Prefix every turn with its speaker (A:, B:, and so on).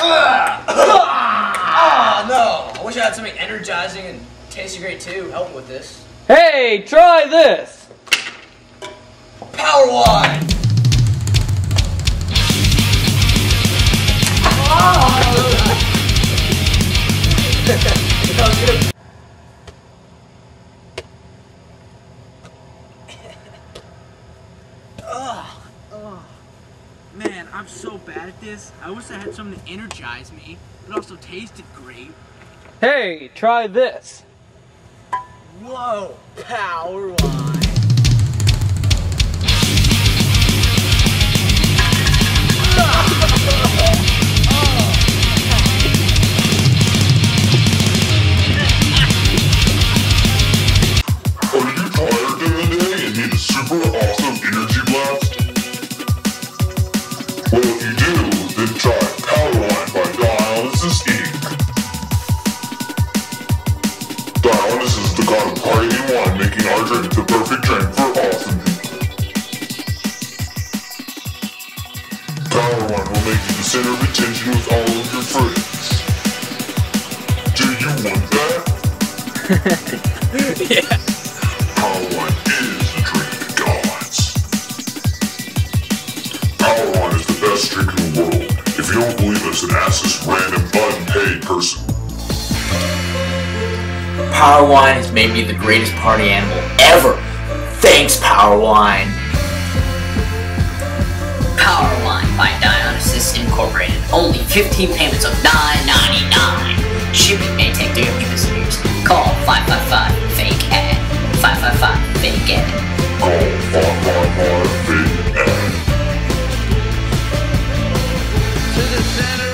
A: Oh no! I wish I had something energizing and tasty great too. Help with this.
B: Hey, try this!
A: Power wine!
C: Man, I'm so bad at this. I wish I had something to energize me, but also tasted great.
B: Hey, try this!
C: Whoa, power wine.
D: Are you tired of the day and need a super awesome energy blast? Well, if you do, then try Power Wine by Dionysus Inc. Dionysus is the god of party and wine, making our drink the perfect drink for awesome people. Power Wine will make you the center of attention with all of your friends. Do you want that?
B: Yeah.
D: Power Wine is the drink of gods. Power Wine is the best drink in the world. If you don't believe us, then ask this random unpaid person.
E: Power Wine has made me the greatest party animal ever. Thanks, Power Wine.
F: Power Wine by Dionysus Incorporated. Only 15 payments of $9.99. Shipping may take 300 visitors. Call 555-FAKE-AD. 555-FAKE-AD.
D: Call 555-FAKE-AD.
C: To the center